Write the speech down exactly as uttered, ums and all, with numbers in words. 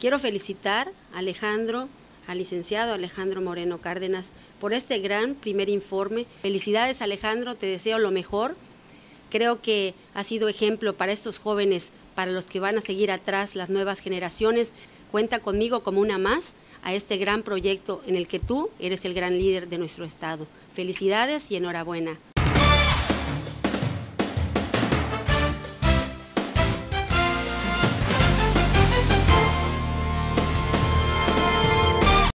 Quiero felicitar a Alejandro, al licenciado Alejandro Moreno Cárdenas, por este gran primer informe. Felicidades, Alejandro, te deseo lo mejor. Creo que ha sido ejemplo para estos jóvenes, para los que van a seguir atrás, las nuevas generaciones. Cuenta conmigo como una más a este gran proyecto en el que tú eres el gran líder de nuestro estado. Felicidades y enhorabuena.